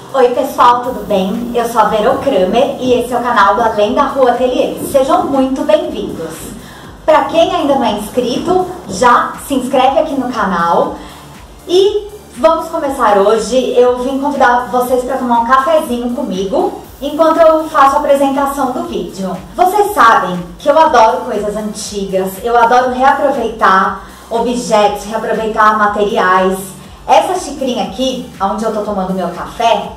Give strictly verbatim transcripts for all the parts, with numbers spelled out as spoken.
Oi pessoal, tudo bem? Eu sou a Vero Kramer e esse é o canal do Além da Rua Ateliê. Sejam muito bem-vindos. Para quem ainda não é inscrito, já se inscreve aqui no canal. E vamos começar hoje. Eu vim convidar vocês para tomar um cafezinho comigo enquanto eu faço a apresentação do vídeo. Vocês sabem que eu adoro coisas antigas, eu adoro reaproveitar objetos, reaproveitar materiais. Essa xicrinha aqui, onde eu tô tomando meu café,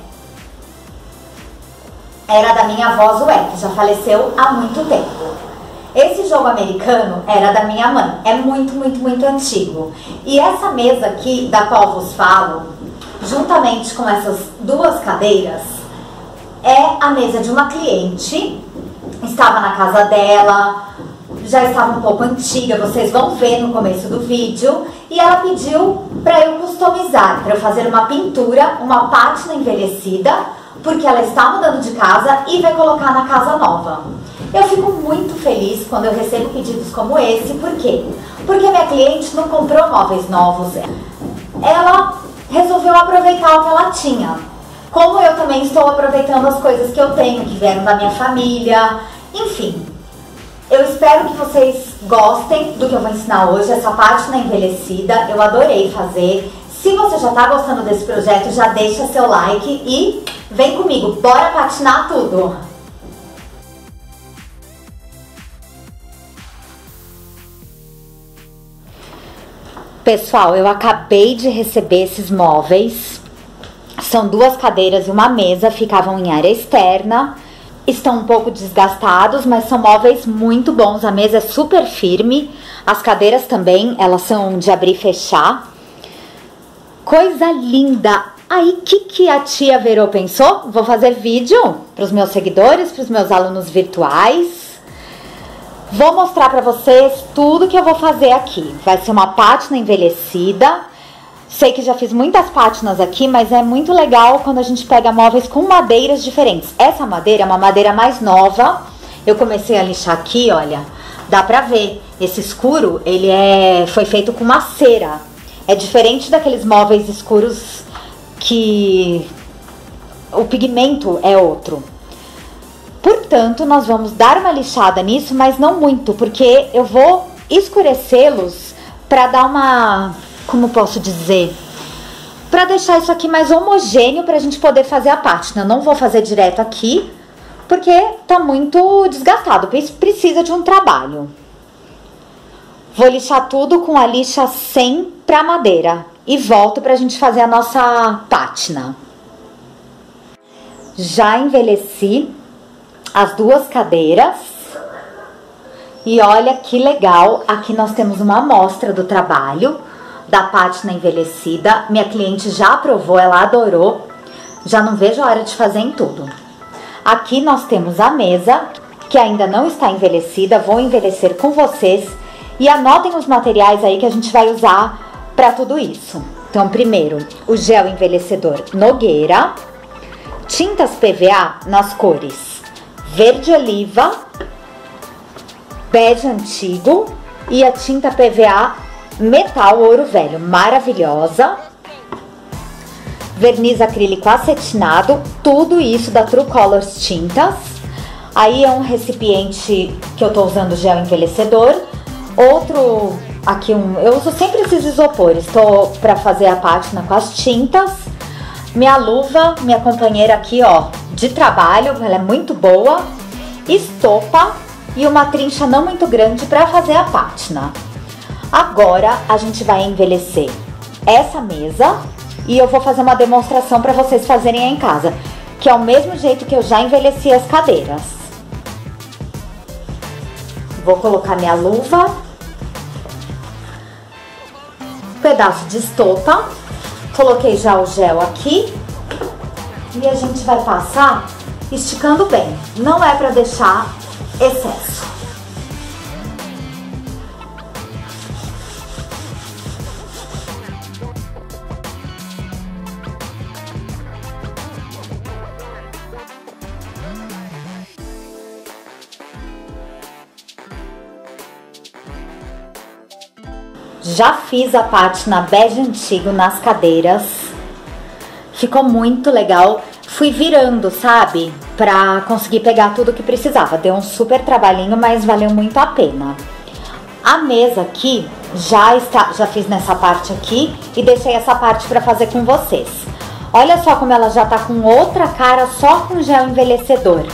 era da minha avó Zoé, que já faleceu há muito tempo. Esse jogo americano era da minha mãe, é muito, muito, muito antigo. E essa mesa aqui, da qual vos falo, juntamente com essas duas cadeiras, é a mesa de uma cliente. Estava na casa dela, já estava um pouco antiga, vocês vão ver no começo do vídeo. E ela pediu para eu customizar, para eu fazer uma pintura, uma pátina envelhecida, porque ela está mudando de casa e vai colocar na casa nova. Eu fico muito feliz quando eu recebo pedidos como esse. Por quê? Porque minha cliente não comprou móveis novos, ela resolveu aproveitar o que ela tinha. Como eu também estou aproveitando as coisas que eu tenho, que vieram da minha família, enfim. Eu espero que vocês gostem do que eu vou ensinar hoje, essa pátina envelhecida. Eu adorei fazer. Se você já está gostando desse projeto, já deixa seu like e vem comigo, bora patinar tudo! Pessoal, eu acabei de receber esses móveis. São duas cadeiras e uma mesa, ficavam em área externa. Estão um pouco desgastados, mas são móveis muito bons. A mesa é super firme, as cadeiras também, elas são de abrir e fechar. Coisa linda! Aí, o que, que a tia Vero pensou? Vou fazer vídeo para os meus seguidores, para os meus alunos virtuais. Vou mostrar para vocês tudo que eu vou fazer aqui. Vai ser uma pátina envelhecida. Sei que já fiz muitas pátinas aqui, mas é muito legal quando a gente pega móveis com madeiras diferentes. Essa madeira é uma madeira mais nova. Eu comecei a lixar aqui, olha. Dá pra ver. Esse escuro, ele é, foi feito com uma cera. É diferente daqueles móveis escuros que o pigmento é outro. Portanto, nós vamos dar uma lixada nisso, mas não muito, porque eu vou escurecê-los pra dar uma... Como posso dizer? Para deixar isso aqui mais homogêneo para a gente poder fazer a pátina. Não vou fazer direto aqui, porque tá muito desgastado, precisa de um trabalho. Vou lixar tudo com a lixa cem para madeira e volto para a gente fazer a nossa pátina. Já envelheci as duas cadeiras. E olha que legal, aqui nós temos uma amostra do trabalho da pátina envelhecida. Minha cliente já aprovou, ela adorou. Já não vejo a hora de fazer em tudo. Aqui nós temos a mesa, que ainda não está envelhecida. Vou envelhecer com vocês. E anotem os materiais aí que a gente vai usar para tudo isso. Então, primeiro, o gel envelhecedor Nogueira. Tintas P V A nas cores verde oliva, bege antigo e a tinta P V A Metal Ouro Velho, maravilhosa. Verniz acrílico acetinado, tudo isso da True Colors Tintas. Aí é um recipiente que eu tô usando gel envelhecedor. Outro, aqui um, eu uso sempre esses isopores, tô pra fazer a pátina com as tintas. Minha luva, minha companheira aqui, ó, de trabalho, ela é muito boa. Estopa e uma trincha não muito grande pra fazer a pátina. Agora a gente vai envelhecer essa mesa e eu vou fazer uma demonstração para vocês fazerem aí em casa, que é o mesmo jeito que eu já envelheci as cadeiras. Vou colocar minha luva, um pedaço de estopa, coloquei já o gel aqui e a gente vai passar esticando bem, não é para deixar excesso. Já fiz a pátina bege antigo nas cadeiras. ficou muito legal. Fui virando, sabe? Pra conseguir pegar tudo que precisava. Deu um super trabalhinho, mas valeu muito a pena. A mesa aqui já está, já fiz nessa parte aqui e deixei essa parte pra fazer com vocês. Olha só como ela já tá com outra cara só com gel envelhecedor.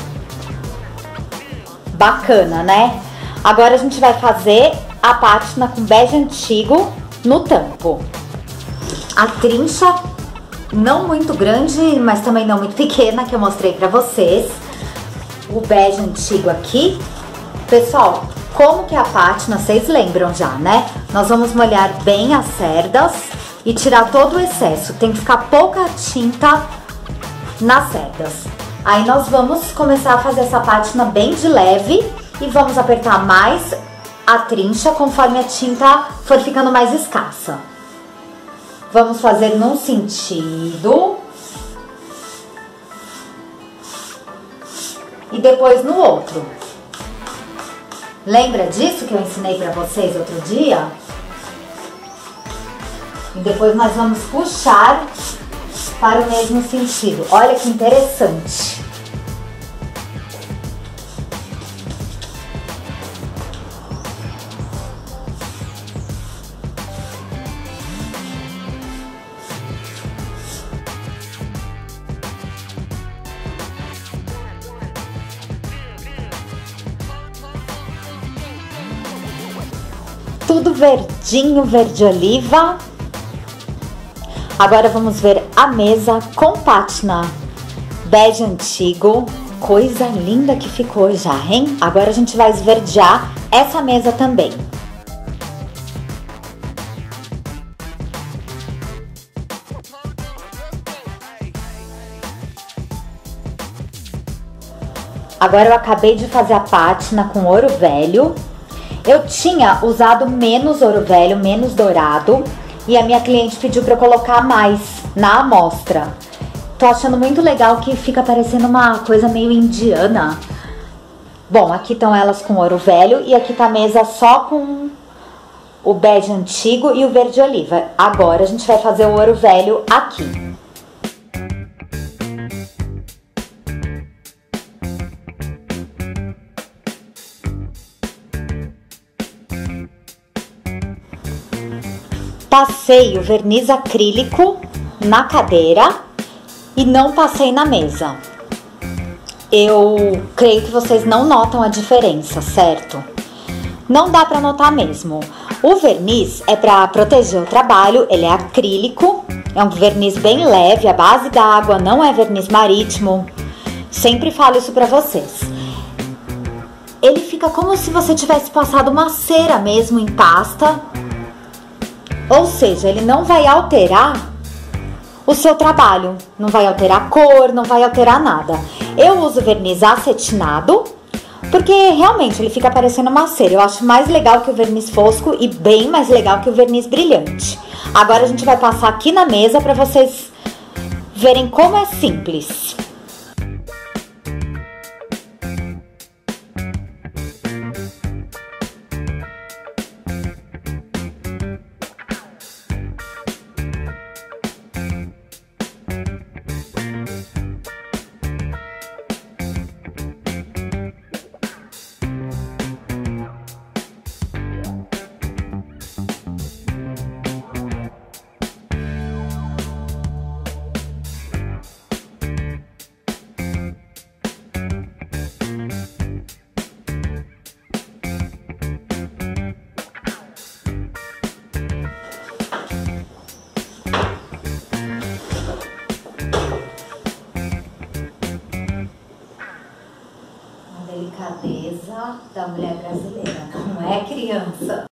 Bacana, né? Agora a gente vai fazer a pátina com bege antigo no tampo. A trincha não muito grande, mas também não muito pequena, que eu mostrei pra vocês. O bege antigo aqui. Pessoal, como que é a pátina, vocês lembram já, né? Nós vamos molhar bem as cerdas e tirar todo o excesso. Tem que ficar pouca tinta nas cerdas. Aí nós vamos começar a fazer essa pátina bem de leve e vamos apertar mais a trincha conforme a tinta for ficando mais escassa. Vamos fazer num sentido e depois no outro. Lembra disso que eu ensinei pra vocês outro dia? E depois nós vamos puxar para o mesmo sentido. Olha que interessante. Tudo verdinho, verde oliva. Agora vamos ver a mesa com pátina bege antigo. Coisa linda que ficou já, hein? Agora a gente vai esverdear essa mesa também. Agora eu acabei de fazer a pátina com ouro velho. Eu tinha usado menos ouro velho, menos dourado, e a minha cliente pediu para eu colocar mais na amostra. Tô achando muito legal que fica parecendo uma coisa meio indiana. Bom, aqui estão elas com ouro velho e aqui tá a mesa só com o bege antigo e o verde oliva. Agora a gente vai fazer o ouro velho aqui. Passei o verniz acrílico na cadeira e não passei na mesa. Eu creio que vocês não notam a diferença, certo? Não dá pra notar mesmo. O verniz é pra proteger o trabalho, ele é acrílico, é um verniz bem leve, a base da água não é verniz marítimo. Sempre falo isso pra vocês. Ele fica como se você tivesse passado uma cera mesmo em pasta. Ou seja, ele não vai alterar o seu trabalho, não vai alterar a cor, não vai alterar nada. Eu uso verniz acetinado, porque realmente ele fica parecendo uma cera. Eu acho mais legal que o verniz fosco e bem mais legal que o verniz brilhante. Agora a gente vai passar aqui na mesa para vocês verem como é simples. Delicadeza da mulher brasileira, não é, criança?